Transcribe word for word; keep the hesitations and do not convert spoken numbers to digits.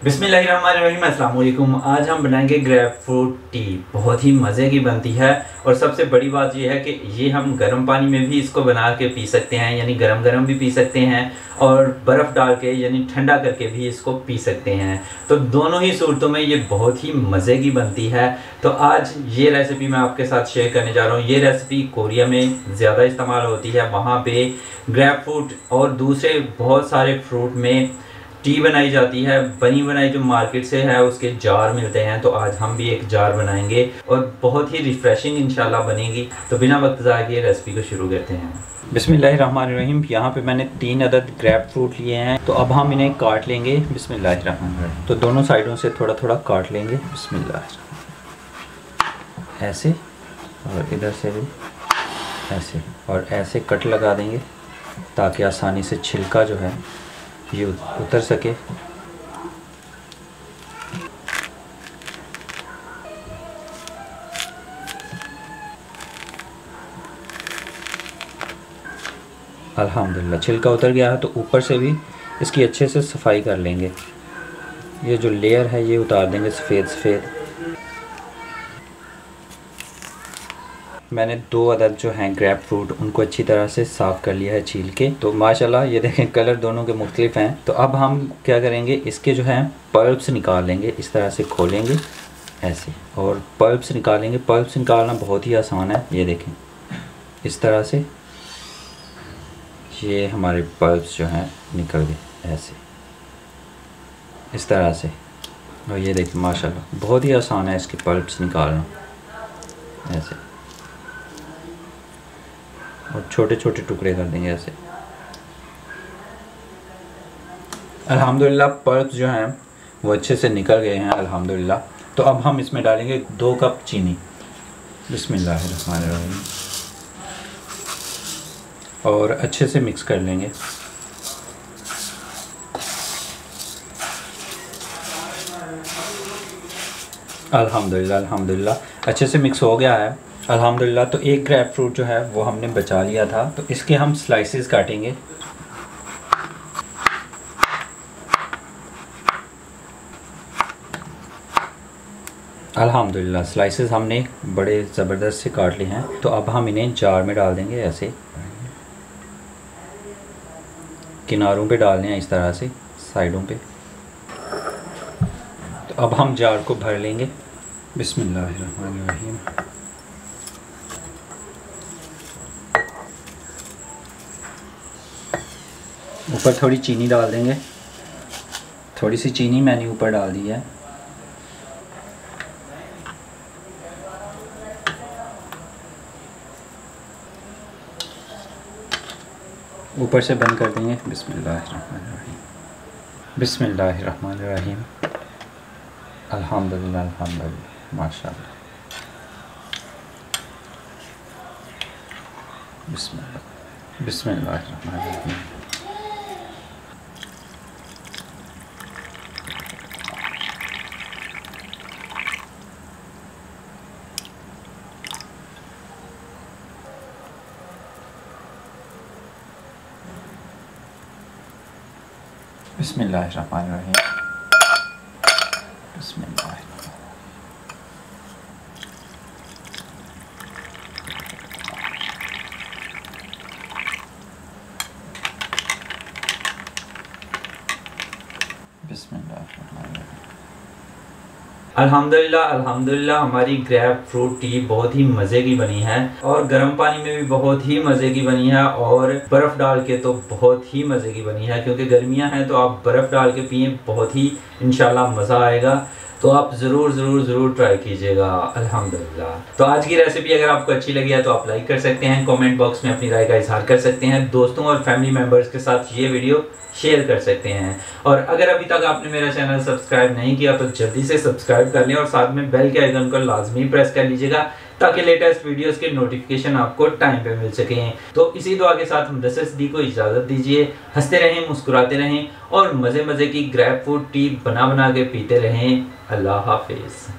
बिस्मिल्लाहिर्रहमानिर्रहीम, अस्सलाम वालेकुम। आज हम बनाएंगे ग्रेप फ्रूट टी। बहुत ही मज़े की बनती है और सबसे बड़ी बात यह है कि ये हम गर्म पानी में भी इसको बना के पी सकते हैं, यानी गरम गरम भी पी सकते हैं और बर्फ़ डाल के यानी ठंडा करके भी इसको पी सकते हैं। तो दोनों ही सूरतों में ये बहुत ही मज़े की बनती है। तो आज ये रेसिपी मैं आपके साथ शेयर करने जा रहा हूँ। ये रेसिपी कोरिया में ज़्यादा इस्तेमाल होती है, वहाँ पे ग्रेप फ्रूट और दूसरे बहुत सारे फ्रूट में टी बनाई जाती है। बनी बनाई जो मार्केट से है उसके जार मिलते हैं, तो आज हम भी एक जार बनाएंगे और बहुत ही रिफ्रेशिंग इंशाल्लाह बनेगी। तो बिना वक्त ज़ाया किए रेसिपी को शुरू करते हैं। बिस्मिल्लाहिर्रहमानिर्रहीम। यहाँ पे मैंने तीन अदद ग्रेप फ्रूट लिए हैं, तो अब हम इन्हें काट लेंगे। बिस्मिल्लाहिर्रहमानिर्रहीम। तो दोनों साइडों से थोड़ा थोड़ा काट लेंगे। बिस्मिल्लाह, ऐसे और इधर से भी ऐसे और ऐसे कट लगा देंगे ताकि आसानी से छिलका जो है ये उतर सके। अल्हम्दुलिल्लाह छिलका उतर गया है, तो ऊपर से भी इसकी अच्छे से सफाई कर लेंगे। ये जो लेयर है ये उतार देंगे सफ़ेद सफ़ेद। मैंने दो अदद जो हैं ग्रेप फ्रूट उनको अच्छी तरह से साफ़ कर लिया है छील के। तो माशाल्लाह ये देखें कलर दोनों के मुख्तलिफ हैं। तो अब हम क्या करेंगे, इसके जो हैं पल्प्स निकाल लेंगे। इस तरह से खोलेंगे ऐसे और पल्प्स निकालेंगे। पल्प्स निकालना बहुत ही आसान है। ये देखें इस तरह से ये हमारे पल्प्स जो हैं निकल गए ऐसे इस तरह से। और ये देखें माशाल्लाह बहुत ही आसान है इसके पल्प्स निकालना ऐसे, और छोटे छोटे टुकड़े कर देंगे ऐसे। अल्हम्दुलिल्लाह पल्प्स जो हैं वो अच्छे से निकल गए हैं अल्हम्दुलिल्लाह। तो अब हम इसमें डालेंगे दो कप चीनी। बिस्मिल्लाहिर्रहमानिर्रहीम। और अच्छे से मिक्स कर लेंगे। अल्हम्दुलिल्लाह अल्हम्दुलिल्लाह अच्छे से मिक्स हो गया है अल्हम्दुलिल्लाह। तो एक ग्रेप फ्रूट जो है वो हमने बचा लिया था, तो इसके हम स्लाइसेस काटेंगे। अल्हम्दुलिल्लाह स्लाइसेस हमने बड़े ज़बरदस्त से काट लिए हैं। तो अब हम इन्हें जार में डाल देंगे ऐसे, किनारों पे डालने हैं इस तरह से, साइडों पे। तो अब हम जार को भर लेंगे। बिस्मिल्लाहिर्रहमानिर्रहीम। ऊपर थोड़ी चीनी डाल देंगे। थोड़ी सी चीनी मैंने ऊपर डाल दी है। ऊपर से बंद कर देंगे। बिस्मिल्लाहिर्रहमानिर्रहीम। बिस्मिल्लाहिर्रहमानिर्रहीम। अल्हम्दुलिल्लाह अल्हम्दुलिल्लाह माशाअल्लाह। बिस्मिल्लाह बिस्मिल्लाहिर्रहमानिर्रहीम। बिस्मिल्लाहिर्रहमानिर्रहीम। बिस्मिल्लाह। अल्हम्दुलिल्लाह अल्हम्दुलिल्लाह हमारी ग्रेप फ्रूट टी बहुत ही मज़े की बनी है और गर्म पानी में भी बहुत ही मज़े की बनी है और बर्फ़ डाल के तो बहुत ही मज़े की बनी है। क्योंकि गर्मियां हैं तो आप बर्फ़ डाल के पिए, बहुत ही इंशाल्लाह मज़ा आएगा। तो आप ज़रूर ज़रूर ज़रूर ट्राई कीजिएगा अल्हम्दुलिल्लाह। तो आज की रेसिपी अगर आपको अच्छी लगी है तो आप लाइक कर सकते हैं, कमेंट बॉक्स में अपनी राय का इजहार कर सकते हैं, दोस्तों और फैमिली मेम्बर्स के साथ ये वीडियो शेयर कर सकते हैं। और अगर अभी तक आपने मेरा चैनल सब्सक्राइब नहीं किया तो जल्दी से सब्सक्राइब कर लें और साथ में बेल के आइकन को लाजमी प्रेस कर लीजिएगा ताकि लेटेस्ट वीडियोस के नोटिफिकेशन आपको टाइम पे मिल सकें। तो इसी दुआ के साथ मुदस्सिस दी को इजाज़त दीजिए। हंसते रहें, मुस्कुराते रहें और मज़े मज़े की ग्रेप फ्रूट टी बना बना के पीते रहें। अल्लाह हाफिज़।